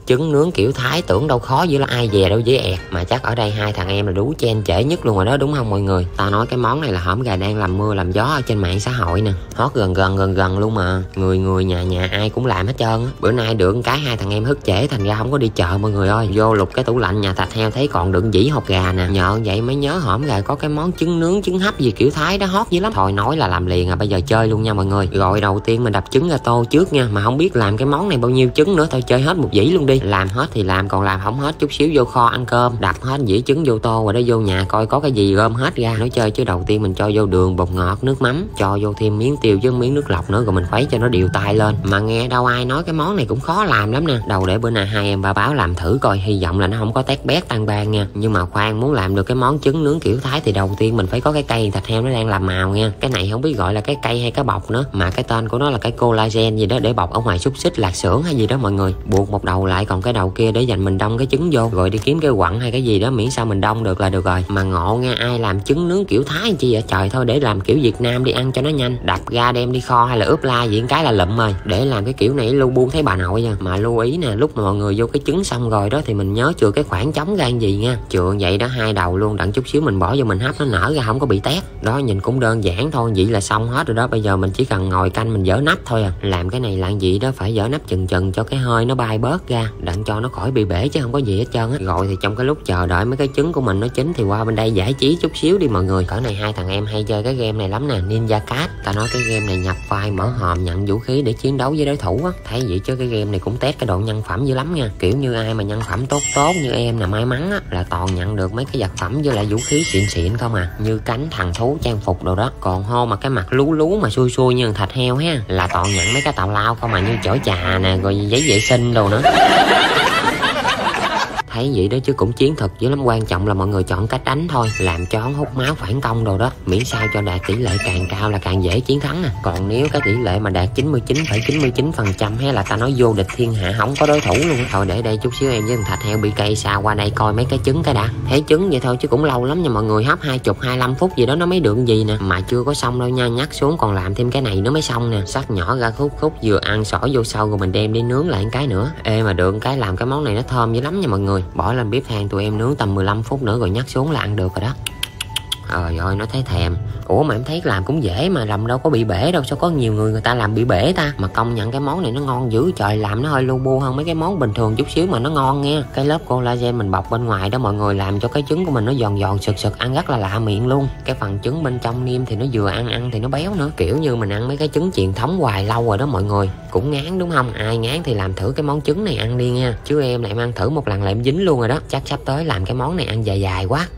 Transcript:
trứng nướng kiểu Thái tưởng đâu khó dữ lắm, ai dè đâu dễ ẹt. Mà chắc ở đây hai thằng em là đú chen trễ nhất luôn rồi đó, đúng không mọi người? Tao nói cái món này là hổm gà đang làm mưa làm gió ở trên mạng xã hội nè, hot gần luôn mà người nhà ai cũng làm hết trơn á. Bữa nay được cái hai thằng em thức trễ thành ra không có đi chợ mọi người ơi. Vô lục cái tủ lạnh nhà thạch heo thấy còn đựng dĩ hột gà nè, nhờ vậy mới nhớ hổm gà có cái món trứng nướng trứng hấp gì kiểu Thái đó hot dữ lắm. Thôi nói là làm liền bây giờ chơi luôn nha mọi người. Rồi đầu tiên mình đập trứng ra tô trước nha, mà không biết làm cái món này bao nhiêu trứng nữa, thôi chơi hết một dĩ luôn đi. Làm hết thì làm, còn làm không hết chút xíu vô kho ăn cơm. Đập hết dĩ trứng vô tô rồi đó, vô nhà coi có cái gì gom hết ra nói chơi. Chứ đầu tiên mình cho vô đường, bột ngọt, nước mắm, cho vô thêm miếng tiêu với miếng nước lọc nữa, rồi mình khuấy cho nó đều tay lên. Mà nghe đâu ai nói cái món này cũng khó làm lắm nè. Đầu để bữa nay hai em ba báo làm thử coi, hy vọng là nó không có tét bét tan ban nha. Nhưng mà khoan, muốn làm được cái món trứng nướng kiểu Thái thì đầu tiên mình phải có cái cây thịt heo nó đang làm màu nha. Cái này không biết gọi là cái cây hay cái bọc nữa, mà cái tên của nó là cái collagen gì đó, để bọc ở ngoài xúc xích lạc xưởng hay gì đó mọi người. Buộc một đầu lại, còn cái đầu kia để dành mình đông cái trứng vô, rồi đi kiếm cái quặng hay cái gì đó, miễn sao mình đông được là được rồi. Mà ngộ nghe, ai làm trứng nướng kiểu Thái chi vậy trời. Thôi để làm kiểu Việt Nam đi, ăn cho nó nhanh, đập ra đem đi kho hay là ướp la gì cái là lụm rồi. Để làm cái kiểu này lu bu thấy bà nội nha. Mà lưu ý nè, lúc mà mọi người vô cái trứng xong rồi đó thì mình nhớ chừa cái khoảng trống ra gì nha, chừa vậy đó hai đầu luôn, đặng chút xíu mình bỏ vô mình hấp nó nở ra không có bị tét. Đó nhìn cũng đơn giản thôi, vậy là xong hết rồi đó. Bây giờ mình chỉ cần ngồi canh mình dỡ nắp thôi à. Làm cái này là gì đó phải dỡ nắp chừng cho cái hơi nó bay bớt ra, đặng cho nó khỏi bị bể chứ không có gì hết trơn á. Rồi thì trong cái lúc chờ đợi mấy cái trứng của mình nó chín thì qua bên đây giải trí chút xíu đi mọi người. Cỡ này hai thằng em hay chơi cái game này lắm nè, Ninja Cat. Ta nói cái game này nhập vai mở hòm nhận vũ khí để chiến đấu với đối thủ á. Thấy vậy chứ cái game này cũng test cái độ nhân phẩm dữ lắm nha. Kiểu như ai mà nhân phẩm tốt như em là may mắn á, là toàn nhận được mấy cái vật phẩm với lại vũ khí xịn không à, như cánh thằng thú, trang phục đồ đó. Còn hô mà cái mặt lú mà xui như thạch heo ha, là toàn nhận mấy cái tào lao không à, như chổi trà nè, rồi giấy vệ sinh đồ nữa. Thấy vậy đó chứ cũng chiến thực dữ lắm. Quan trọng là mọi người chọn cách đánh thôi, làm cho hắn hút máu phản công đồ đó, miễn sao cho đạt tỷ lệ càng cao là càng dễ chiến thắng nè. Còn nếu cái tỷ lệ mà đạt 99,99% hay là ta nói vô địch thiên hạ, không có đối thủ luôn. Thôi để đây chút xíu em với thằng thạch heo bị cây xa qua đây coi mấy cái trứng cái đã. Thấy trứng vậy thôi chứ cũng lâu lắm nha mọi người, hấp 20-25 phút gì đó nó mới được gì nè. Mà chưa có xong đâu nha, nhắc xuống còn làm thêm cái này nữa mới xong nè. Cắt nhỏ ra khúc vừa ăn xỏ vô sâu rồi mình đem đi nướng lại cái nữa. Ê mà được cái làm cái món này nó thơm dữ lắm nha mọi người. Bỏ lên bếp than tụi em nướng tầm 15 phút nữa rồi nhắc xuống là ăn được rồi đó. Rồi nó thấy thèm. Ủa mà em thấy làm cũng dễ mà, làm đâu có bị bể đâu, sao có nhiều người ta làm bị bể ta. Mà công nhận cái món này nó ngon dữ trời, làm nó hơi lu bu hơn mấy cái món bình thường chút xíu mà nó ngon nghe. Cái lớp collagen mình bọc bên ngoài đó mọi người, làm cho cái trứng của mình nó giòn sực ăn rất là lạ miệng luôn. Cái phần trứng bên trongนิ่m thì nó vừa ăn thì nó béo nữa, kiểu như mình ăn mấy cái trứng truyền thống hoài lâu rồi đó mọi người, cũng ngán đúng không? Ai ngán thì làm thử cái món trứng này ăn đi nha, chứ em lại em ăn thử một lần là em dính luôn rồi đó. Chắc sắp tới làm cái món này ăn dài quá.